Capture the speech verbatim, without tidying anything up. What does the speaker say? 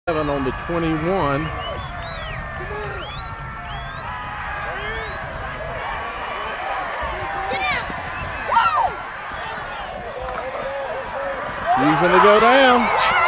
Seven on the twenty-one. He's gonna go down.